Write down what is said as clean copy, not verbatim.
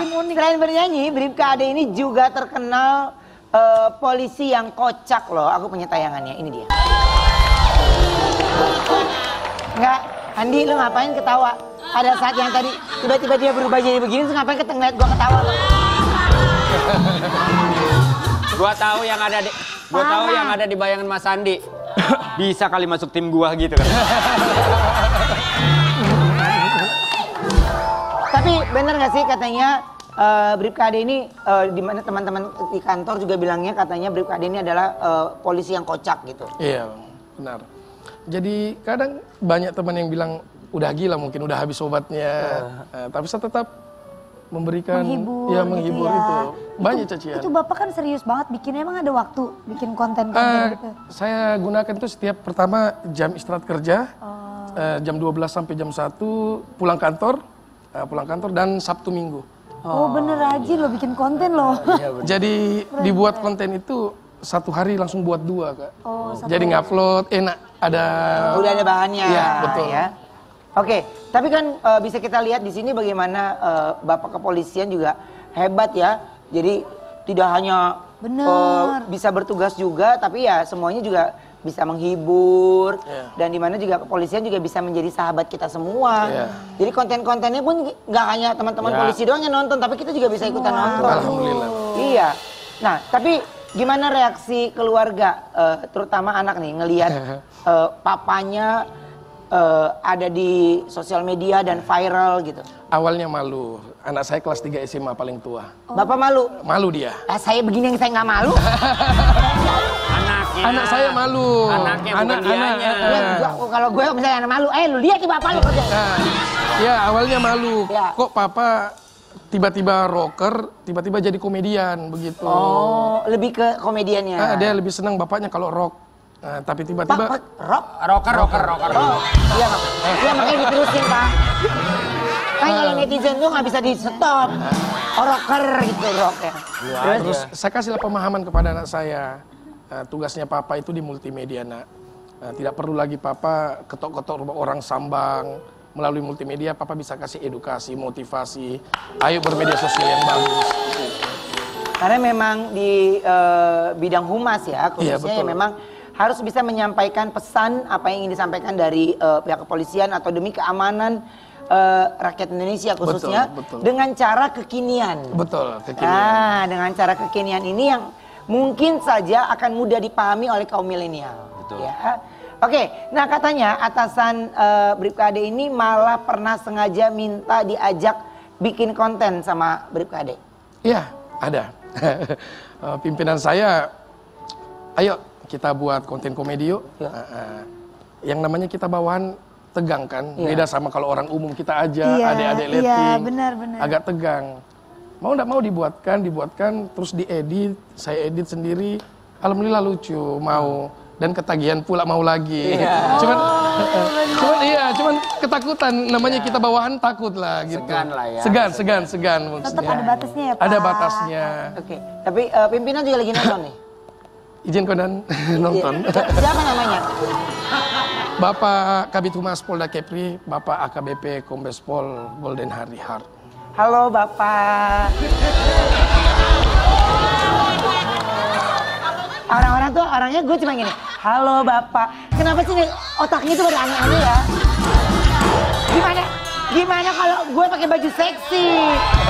selain bernyanyi, Bribka Ade ini juga terkenal polisi yang kocak loh. Aku punya tayangannya, ini dia. Enggak, Andi lu ngapain ketawa? Pada saat yang tadi tiba-tiba dia berubah jadi begini, terus ngapain ngeliat gua ketawa lo? Gua tahu yang ada di bayangan Mas Andi. Bisa kali masuk tim gua gitu kan. Tapi bener gak sih katanya Bribka Ade ini di mana teman-teman di kantor juga bilangnya katanya Bribka Ade ini adalah polisi yang kocak gitu. Iya, benar. Jadi kadang banyak teman yang bilang udah gila mungkin udah habis obatnya, tapi saya tetap memberikan menghibur gitu itu. Banyak cacian. Itu Bapak kan serius banget bikinnya, emang ada waktu bikin konten-konten gitu? Saya gunakan itu setiap pertama jam istirahat kerja, jam 12 sampai jam 1 pulang kantor dan Sabtu Minggu. Oh bener rajin lo bikin konten loh. Jadi dibuat konten itu satu hari langsung buat 2 Kak. Jadi ngupload enak udah ada bahannya. Iya betul. Ya. Oke, tapi kan bisa kita lihat di sini bagaimana Bapak kepolisian juga hebat ya. Jadi tidak hanya bisa bertugas juga, tapi ya semuanya juga bisa menghibur dan dimana juga kepolisian juga bisa menjadi sahabat kita semua. Jadi konten-kontennya pun nggak hanya teman-teman polisi doang yang nonton, tapi kita juga bisa ikutan nonton. Alhamdulillah. Iya. Nah, tapi gimana reaksi keluarga, terutama anak nih ngelihat papanya ada di sosial media dan viral gitu? Awalnya malu. Anak saya kelas 3 SMA paling tua. Bapak malu? Malu dia. Saya begini yang saya nggak malu. Anak saya malu. Anaknya bukan dianya. Kalau gue misalnya anak malu, lu lihat di bapak lu kerja. Ya awalnya malu. Ya. Kok papa tiba-tiba rocker, tiba-tiba jadi komedian begitu. Oh, lebih ke komediannya. Dia lebih senang bapaknya kalau rock. Tapi tiba-tiba Rocker. Oh, iya makanya diterusin Pak. Kan kalau netizen tuh nggak bisa di stop. Rocker gitu rock ya. Terus saya kasihlah pemahaman kepada anak saya. Tugasnya papa itu di multimedia nak. Tidak perlu lagi papa ketok-ketok orang Sambang. Melalui multimedia papa bisa kasih edukasi, motivasi. Ayo bermedia sosial yang bagus. Karena memang di bidang humas ya, khususnya ya memang harus bisa menyampaikan pesan apa yang ingin disampaikan dari pihak kepolisian atau demi keamanan rakyat Indonesia khususnya betul. Dengan cara kekinian. Betul, kekinian. Nah, dengan cara kekinian ini yang mungkin saja akan mudah dipahami oleh kaum milenial. Betul. Ya. Oke, nah katanya atasan Bribka Ade ini malah pernah sengaja minta diajak bikin konten sama Bribka Ade. Iya, ada. Pimpinan saya, ayo kita buat konten komedi yuk. Yang namanya kita bawahan tegang kan, beda sama kalau orang umum kita aja, adik-adik letting, agak tegang. Mau nggak mau dibuatkan, terus diedit, saya edit sendiri, alhamdulillah lucu, mau dan ketagihan pula mau lagi. Cuman ketakutan, namanya kita bawahan takut lah gitu. Segan lah ya. Segan maksudnya. Tetap ada batasnya ya Pak. Ada batasnya. Oke, tapi pimpinan juga lagi nonton nih. Izin kodan nonton. Siapa namanya? Bapak Kabid Humas Polda Kepri, Bapak AKBP Kombes Pol Golden Harihar. Halo Bapak. Orang-orang tuh orangnya gue cuma gini. Halo Bapak. Kenapa sih otaknya tuh pada aneh-aneh ya? Gimana kalau gue pakai baju seksi?